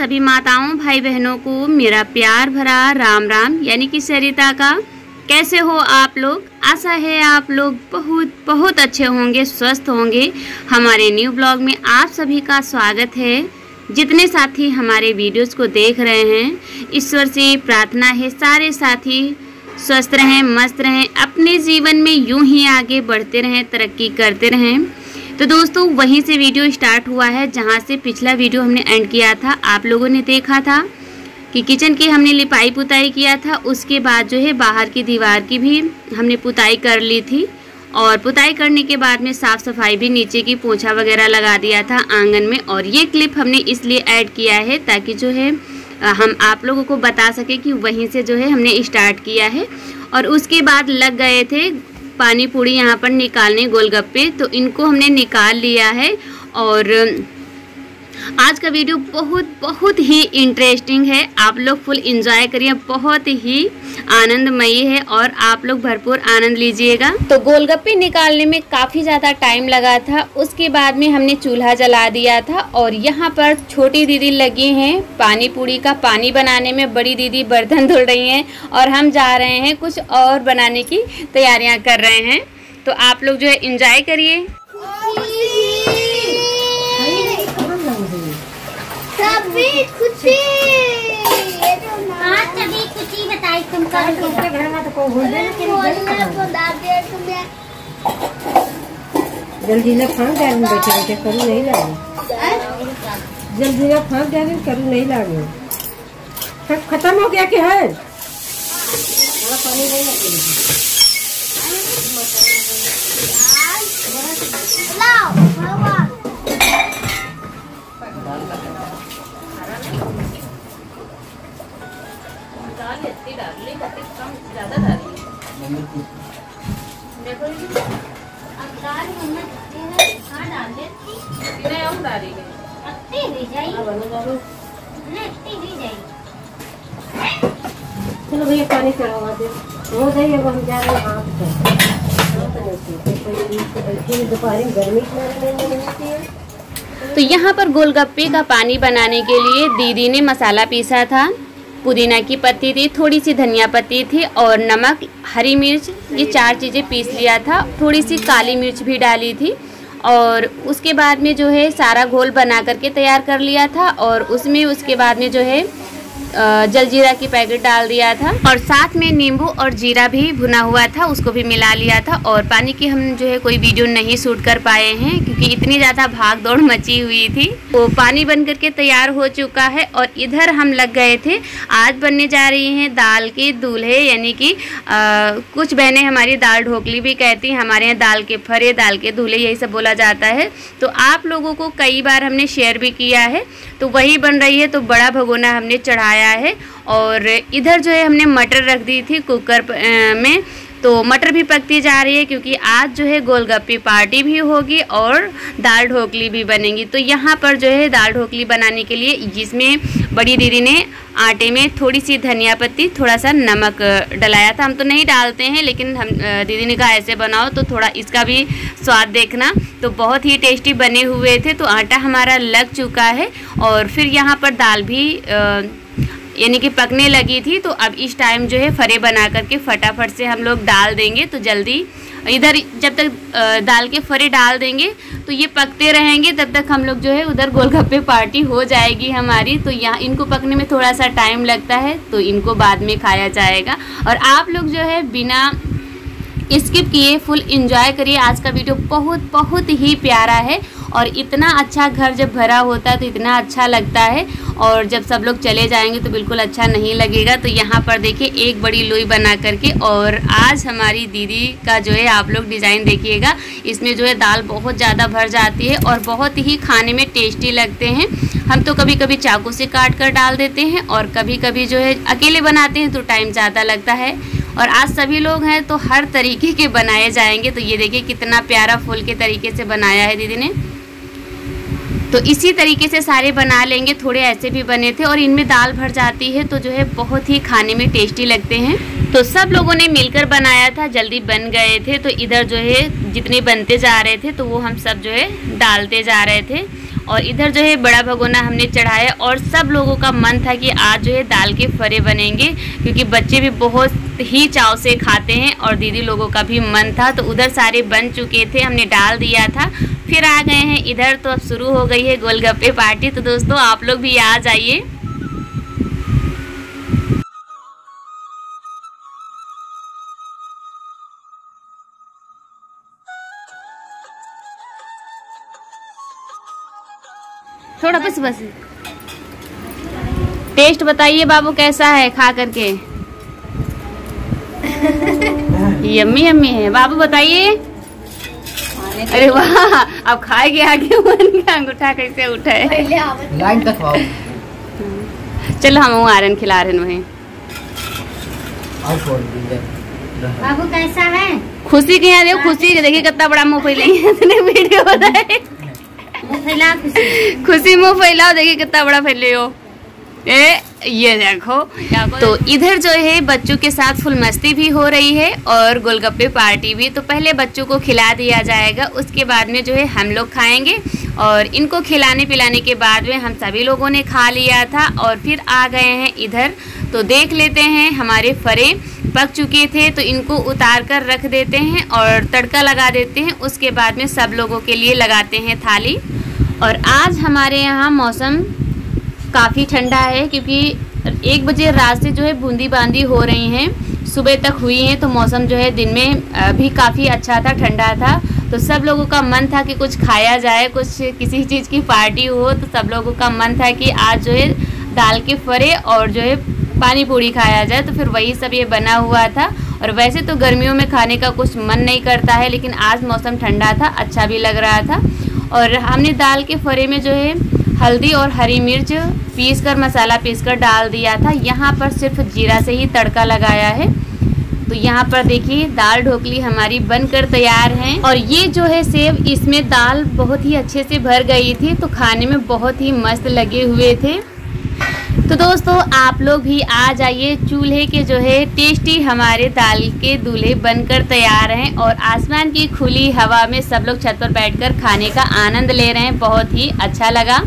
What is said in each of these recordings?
सभी माताओं भाई बहनों को मेरा प्यार भरा राम राम, यानी कि सरिता का। कैसे हो आप लोग? आशा है आप लोग बहुत बहुत अच्छे होंगे, स्वस्थ होंगे। हमारे न्यू ब्लॉग में आप सभी का स्वागत है। जितने साथी हमारे वीडियोस को देख रहे हैं, ईश्वर से प्रार्थना है सारे साथी स्वस्थ रहें, मस्त रहें, अपने जीवन में यूं ही आगे बढ़ते रहें, तरक्की करते रहें। तो दोस्तों वहीं से वीडियो स्टार्ट हुआ है जहां से पिछला वीडियो हमने एंड किया था। आप लोगों ने देखा था कि किचन की हमने लिपाई पुताई किया था, उसके बाद जो है बाहर की दीवार की भी हमने पुताई कर ली थी और पुताई करने के बाद में साफ़ सफाई भी, नीचे की पोछा वगैरह लगा दिया था आंगन में। और ये क्लिप हमने इसलिए ऐड किया है ताकि जो है हम आप लोगों को बता सके कि वहीं से जो है हमने स्टार्ट किया है। और उसके बाद लग गए थे पानी पूड़ी यहाँ पर निकालने, गोलगप्पे, तो इनको हमने निकाल लिया है। और आज का वीडियो बहुत बहुत ही इंटरेस्टिंग है, आप लोग फुल एंजॉय करिए, बहुत ही आनंदमयी है और आप लोग भरपूर आनंद लीजिएगा। तो गोलगप्पे निकालने में काफ़ी ज़्यादा टाइम लगा था, उसके बाद में हमने चूल्हा जला दिया था और यहाँ पर छोटी दीदी लगी हैं पानी पूड़ी का पानी बनाने में, बड़ी दीदी बर्तन धुल रही हैं और हम जा रहे हैं कुछ और बनाने की तैयारियाँ कर रहे हैं। तो आप लोग जो है एंजॉय करिए। सभी खुशी, हाँ सभी खुशी बताई तुम कर घर में तो को भूल गए जल्दी ना फाँक डाल में बैठे बैठे करू नहीं लागे, जल्दी ना फाँक डाल में करू नहीं लागे। सब खत्म हो गया कि है पानी नहीं चलो भैया पानी चढ़ावा दे, हो गई। अब हम जा रहे हैं दोपहर में, गर्मी होती है। तो यहाँ पर गोलगप्पे का पानी बनाने के लिए दीदी ने मसाला पीसा था। पुदीना की पत्ती थी, थोड़ी सी धनिया पत्ती थी और नमक, हरी मिर्च, ये 4 चीज़ें पीस लिया था। थोड़ी सी काली मिर्च भी डाली थी और उसके बाद में जो है सारा घोल बना करके तैयार कर लिया था। और उसमें उसके बाद में जो है जलजीरा की पैकेट डाल दिया था और साथ में नींबू और जीरा भी भुना हुआ था, उसको भी मिला लिया था। और पानी की हम जो है कोई वीडियो नहीं शूट कर पाए हैं क्योंकि इतनी ज़्यादा भाग दौड़ मची हुई थी। तो पानी बन करके तैयार हो चुका है और इधर हम लग गए थे। आज बनने जा रही हैं दाल के दूल्हे, यानी कि कुछ बहनें हमारी दाल ढोकली भी कहती हैं, हमारे यहाँ दाल के फरे, दाल के दूल्हे, यही सब बोला जाता है। तो आप लोगों को कई बार हमने शेयर भी किया है। तो वही बन रही है, तो बड़ा भगोना हमने चढ़ाया है। और इधर जो है हमने मटर रख दी थी कुकर में, तो मटर भी पकती जा रही है क्योंकि आज जो है गोलगप्पे पार्टी भी होगी और दाल ढोकली भी बनेगी। तो यहाँ पर जो है दाल ढोकली बनाने के लिए, जिसमें बड़ी दीदी ने आटे में थोड़ी सी धनिया पत्ती, थोड़ा सा नमक डलाया था। हम तो नहीं डालते हैं, लेकिन हम दीदी ने कहा ऐसे बनाओ तो थोड़ा इसका भी स्वाद देखना। तो बहुत ही टेस्टी बने हुए थे। तो आटा हमारा लग चुका है और फिर यहाँ पर दाल भी यानी कि पकने लगी थी। तो अब इस टाइम जो है फरे बना करके फटाफट से हम लोग डाल देंगे। तो जल्दी इधर जब तक दाल के फरे डाल देंगे तो ये पकते रहेंगे, तब तक हम लोग जो है उधर गोलगप्पे पार्टी हो जाएगी हमारी। तो यहाँ इनको पकने में थोड़ा सा टाइम लगता है, तो इनको बाद में खाया जाएगा। और आप लोग जो है बिना स्किप किए फुल एंजॉय करिए। आज का वीडियो बहुत बहुत ही प्यारा है और इतना अच्छा घर जब भरा होता है तो इतना अच्छा लगता है, और जब सब लोग चले जाएंगे तो बिल्कुल अच्छा नहीं लगेगा। तो यहाँ पर देखिए एक बड़ी लोई बना करके, और आज हमारी दीदी का जो है आप लोग डिज़ाइन देखिएगा, इसमें जो है दाल बहुत ज़्यादा भर जाती है और बहुत ही खाने में टेस्टी लगते हैं। हम तो कभी कभी चाकू से काट कर डाल देते हैं और कभी कभी जो है अकेले बनाते हैं तो टाइम ज़्यादा लगता है। और आज सभी लोग हैं तो हर तरीके के बनाए जाएंगे। तो ये देखिए कितना प्यारा फूल के तरीके से बनाया है दीदी ने। तो इसी तरीके से सारे बना लेंगे, थोड़े ऐसे भी बने थे और इनमें दाल भर जाती है तो जो है बहुत ही खाने में टेस्टी लगते हैं। तो सब लोगों ने मिलकर बनाया था, जल्दी बन गए थे। तो इधर जो है जितने बनते जा रहे थे तो वो हम सब जो है डालते जा रहे थे। और इधर जो है बड़ा भगोना हमने चढ़ाया और सब लोगों का मन था कि आज जो है दाल के फरे बनेंगे, क्योंकि बच्चे भी बहुत ही चाव से खाते हैं और दीदी लोगों का भी मन था। तो उधर सारे बन चुके थे, हमने डाल दिया था, फिर आ गए हैं इधर। तो अब शुरू हो गई है गोलगप्पे पार्टी। तो दोस्तों आप लोग भी आ जाइए। थोड़ा बस टेस्ट बताइए बाबू कैसा है खा करके। यम्मी यम्मी है बाबू, बताइए। अरे वाह, अब खाए के आगे मन का अंगूठा कैसे उठा है। लाइन तक खाओ। चलो हम आरन खिला रहे हैं। बाबू कैसा है? खुशी के यहाँ देखो, खुशी देखिए कितना बड़ा मुंह फैले वीडियो बताए। खुशी मुंह फैलाओ, देखिए कितना बड़ा फैले हो। ये देखो। तो इधर जो है बच्चों के साथ फुल मस्ती भी हो रही है और गोलगप्पे पार्टी भी। तो पहले बच्चों को खिला दिया जाएगा, उसके बाद में जो है हम लोग खाएंगे। और इनको खिलाने पिलाने के बाद में हम सभी लोगों ने खा लिया था और फिर आ गए हैं इधर। तो देख लेते हैं, हमारे फरे पक चुके थे तो इनको उतार कर रख देते हैं और तड़का लगा देते हैं। उसके बाद में सब लोगों के लिए लगाते हैं थाली। और आज हमारे यहाँ मौसम काफ़ी ठंडा है, क्योंकि 1 बजे रात से जो है बूंदी बांदी हो रही हैं, सुबह तक हुई हैं। तो मौसम जो है दिन में भी काफ़ी अच्छा था, ठंडा था। तो सब लोगों का मन था कि कुछ खाया जाए, कुछ किसी चीज़ की पार्टी हो। तो सब लोगों का मन था कि आज जो है दाल के फरे और जो है पानी पूरी खाया जाए। तो फिर वही सब ये बना हुआ था। और वैसे तो गर्मियों में खाने का कुछ मन नहीं करता है, लेकिन आज मौसम ठंडा था, अच्छा भी लग रहा था। और हमने दाल के फरे में जो है हल्दी और हरी मिर्च पीसकर, मसाला पीसकर डाल दिया था। यहाँ पर सिर्फ जीरा से ही तड़का लगाया है। तो यहाँ पर देखिए दाल ढोकली हमारी बनकर तैयार है। और ये जो है सेव, इसमें दाल बहुत ही अच्छे से भर गई थी, तो खाने में बहुत ही मस्त लगे हुए थे। तो दोस्तों आप लोग भी आ जाइए। चूल्हे के जो है टेस्टी हमारे दाल के दूल्हे बनकर तैयार हैं और आसमान की खुली हवा में सब लोग छत पर बैठकर खाने का आनंद ले रहे हैं। बहुत ही अच्छा लगा।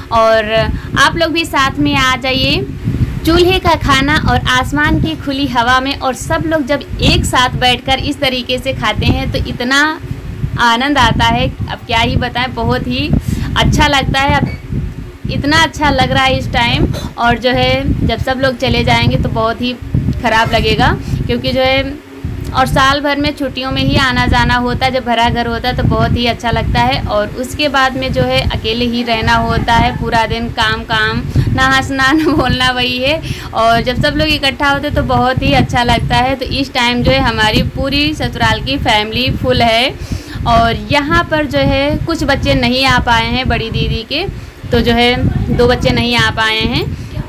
और आप लोग भी साथ में आ जाइए। चूल्हे का खाना और आसमान की खुली हवा में, और सब लोग जब एक साथ बैठकर इस तरीके से खाते हैं तो इतना आनंद आता है, अब क्या ही बताएं, बहुत ही अच्छा लगता है। अब इतना अच्छा लग रहा है इस टाइम। और जो है जब सब लोग चले जाएंगे तो बहुत ही ख़राब लगेगा, क्योंकि जो है और साल भर में छुट्टियों में ही आना जाना होता है। जब भरा घर होता है तो बहुत ही अच्छा लगता है। और उसके बाद में जो है अकेले ही रहना होता है, पूरा दिन काम काम, ना हंसना ना बोलना, वही है। और जब सब लोग इकट्ठा होते तो बहुत ही अच्छा लगता है। तो इस टाइम जो है हमारी पूरी ससुराल की फैमिली फुल है। और यहाँ पर जो है कुछ बच्चे नहीं आ पाए हैं, बड़ी दीदी के तो जो है 2 बच्चे नहीं आ पाए हैं।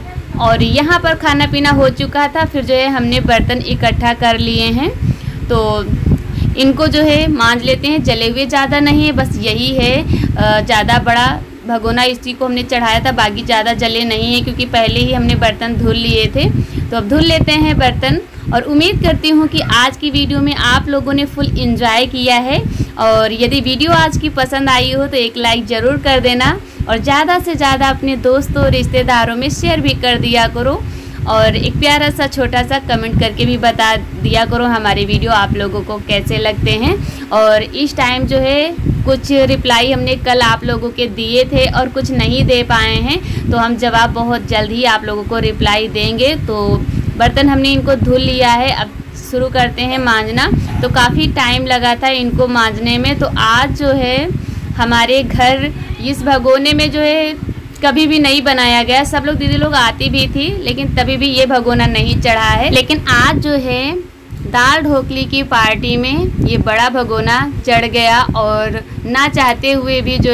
और यहाँ पर खाना पीना हो चुका था, फिर जो है हमने बर्तन इकट्ठा कर लिए हैं। तो इनको जो है मांज लेते हैं। जले हुए ज़्यादा नहीं है, बस यही है ज़्यादा बड़ा भगोना, इसी को हमने चढ़ाया था, बाकी ज़्यादा जले नहीं है, क्योंकि पहले ही हमने बर्तन धुल लिए थे। तो अब धुल लेते हैं बर्तन। और उम्मीद करती हूँ कि आज की वीडियो में आप लोगों ने फुल एंजॉय किया है। और यदि वीडियो आज की पसंद आई हो तो एक लाइक ज़रूर कर देना और ज़्यादा से ज़्यादा अपने दोस्तों रिश्तेदारों में शेयर भी कर दिया करो। और एक प्यारा सा छोटा सा कमेंट करके भी बता दिया करो हमारे वीडियो आप लोगों को कैसे लगते हैं। और इस टाइम जो है कुछ रिप्लाई हमने कल आप लोगों के दिए थे और कुछ नहीं दे पाए हैं, तो हम जवाब बहुत जल्द ही आप लोगों को रिप्लाई देंगे। तो बर्तन हमने इनको धुल लिया है, अब शुरू करते हैं मांजना। तो काफ़ी टाइम लगा था इनको मांजने में। तो आज जो है हमारे घर इस भगोने में जो है कभी भी नहीं बनाया गया। सब लोग दीदी लोग आती भी थी, लेकिन तभी भी ये भगोना नहीं चढ़ा है। लेकिन आज जो है दाल ढोकली की पार्टी में ये बड़ा भगोना चढ़ गया। और ना चाहते हुए भी जो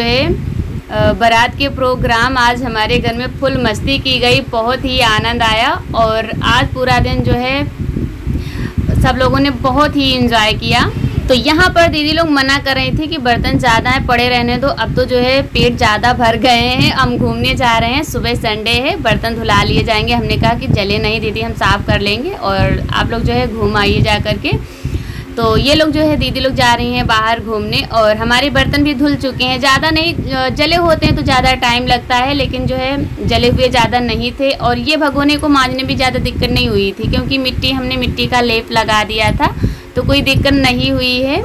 है बारात के प्रोग्राम आज हमारे घर में फुल मस्ती की गई, बहुत ही आनंद आया। और आज पूरा दिन जो है सब लोगों ने बहुत ही एंजॉय किया। तो यहाँ पर दीदी लोग मना कर रही थी कि बर्तन ज़्यादा है, पड़े रहने दो। अब तो जो है पेट ज़्यादा भर गए हैं, हम घूमने जा रहे हैं, सुबह संडे है, बर्तन धुला लिए जाएंगे। हमने कहा कि जले नहीं दीदी, हम साफ़ कर लेंगे और आप लोग जो है घूम आइए जा करके। तो ये लोग जो है दीदी लोग जा रही हैं बाहर घूमने और हमारे बर्तन भी धुल चुके हैं। ज़्यादा नहीं, जले होते हैं तो ज़्यादा टाइम लगता है, लेकिन जो है जले हुए ज़्यादा नहीं थे। और ये भगोने को मांजने भी ज़्यादा दिक्कत नहीं हुई थी क्योंकि हमने मिट्टी का लेप लगा दिया था, तो कोई दिक्कत नहीं हुई है।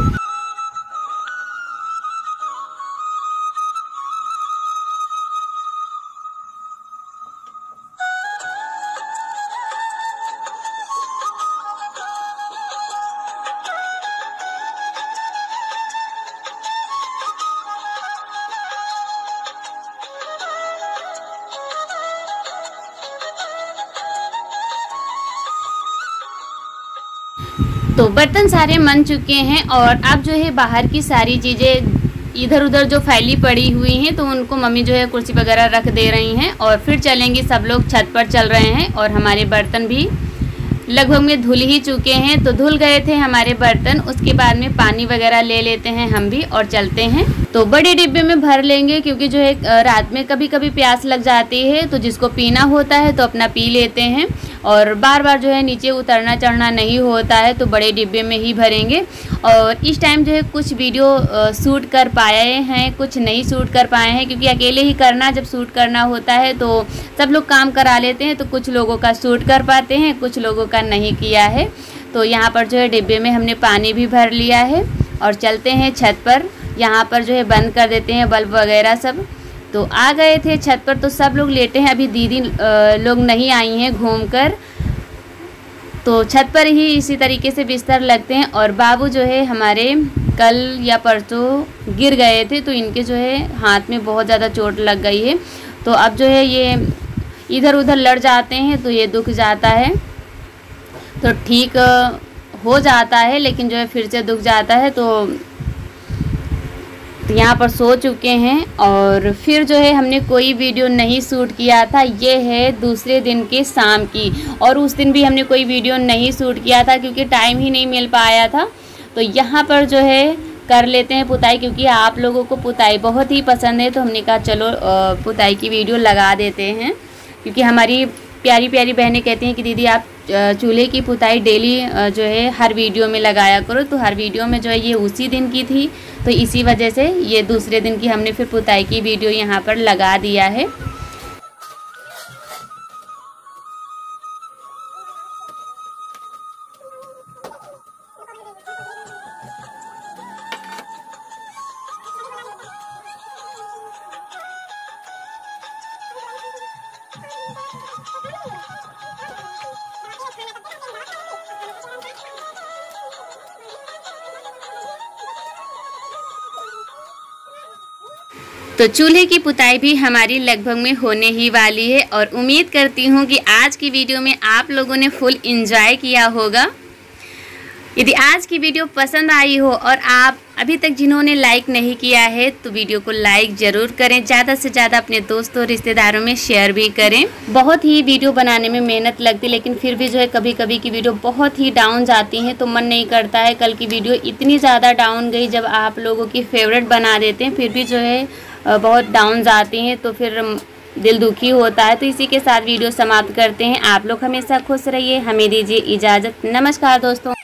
तो बर्तन सारे मन चुके हैं और अब जो है बाहर की सारी चीज़ें इधर उधर जो फैली पड़ी हुई हैं तो उनको मम्मी जो है कुर्सी वगैरह रख दे रही हैं और फिर चलेंगे। सब लोग छत पर चल रहे हैं और हमारे बर्तन भी लगभग में धुल ही चुके हैं। तो धुल गए थे हमारे बर्तन, उसके बाद में पानी वगैरह ले लेते हैं हम भी और चलते हैं। तो बड़े डिब्बे में भर लेंगे क्योंकि जो है रात में कभी कभी प्यास लग जाती है, तो जिसको पीना होता है तो अपना पी लेते हैं और बार बार जो है नीचे उतरना चढ़ना नहीं होता है, तो बड़े डिब्बे में ही भरेंगे। और इस टाइम जो है कुछ वीडियो शूट कर पाए हैं, कुछ नहीं शूट कर पाए हैं क्योंकि अकेले ही करना, जब शूट करना होता है तो सब लोग काम करा लेते हैं, तो कुछ लोगों का शूट कर पाते हैं, कुछ लोगों का नहीं किया है। तो यहाँ पर जो है डिब्बे में हमने पानी भी भर लिया है और चलते हैं छत पर। यहाँ पर जो है बंद कर देते हैं बल्ब वगैरह सब। तो आ गए थे छत पर, तो सब लोग लेटे हैं, अभी दीदी लोग नहीं आई हैं घूमकर, तो छत पर ही इसी तरीके से बिस्तर लगते हैं। और बाबू जो है हमारे कल या परसों गिर गए थे, तो इनके जो है हाथ में बहुत ज़्यादा चोट लग गई है, तो अब जो है ये इधर उधर लड़ जाते हैं, तो ये दुख जाता है, तो ठीक हो जाता है, लेकिन जो है फिर से दुख जाता है। तो यहाँ पर सो चुके हैं और फिर जो है हमने कोई वीडियो नहीं शूट किया था। ये है दूसरे दिन के शाम की, और उस दिन भी हमने कोई वीडियो नहीं शूट किया था क्योंकि टाइम ही नहीं मिल पाया था। तो यहाँ पर जो है कर लेते हैं पुताई, क्योंकि आप लोगों को पुताई बहुत ही पसंद है, तो हमने कहा चलो पुताई की वीडियो लगा देते हैं। क्योंकि हमारी प्यारी प्यारी बहनें कहती हैं कि दीदी आप चूल्हे की पुताई डेली जो है हर वीडियो में लगाया करो, तो हर वीडियो में जो है ये उसी दिन की थी, तो इसी वजह से ये दूसरे दिन की हमने फिर पुताई की वीडियो यहाँ पर लगा दिया है। तो चूल्हे की पुताई भी हमारी लगभग में होने ही वाली है और उम्मीद करती हूँ कि आज की वीडियो में आप लोगों ने फुल एंजॉय किया होगा। यदि आज की वीडियो पसंद आई हो और आप अभी तक जिन्होंने लाइक नहीं किया है तो वीडियो को लाइक ज़रूर करें, ज़्यादा से ज़्यादा अपने दोस्तों रिश्तेदारों में शेयर भी करें। बहुत ही वीडियो बनाने में मेहनत लगती, लेकिन फिर भी जो है कभी कभी की वीडियो बहुत ही डाउन जाती हैं, तो मन नहीं करता है। कल की वीडियो इतनी ज़्यादा डाउन गई, जब आप लोगों की फेवरेट बना देते हैं फिर भी जो है बहुत डाउन जाती हैं, तो फिर दिल दुखी होता है। तो इसी के साथ वीडियो समाप्त करते हैं। आप लोग हमेशा खुश रहिए, हमें दीजिए इजाज़त। नमस्कार दोस्तों।